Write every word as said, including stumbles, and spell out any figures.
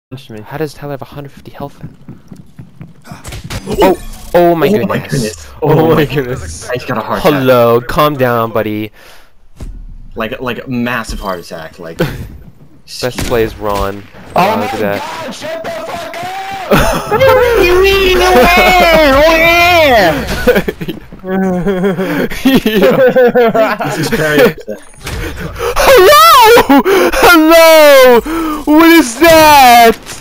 punched me. How does Tyler have one hundred fifty health? Oh, oh my Oh goodness. my goodness. Oh, Oh my my goodness. I just got a heart attack. Hello, calm down, buddy. Like like a massive heart attack. Like Best play is Ron. Oh Wow, my look at that. God, shut the fuck up! What do you mean? This is very upset. Hello! Hello! What is that?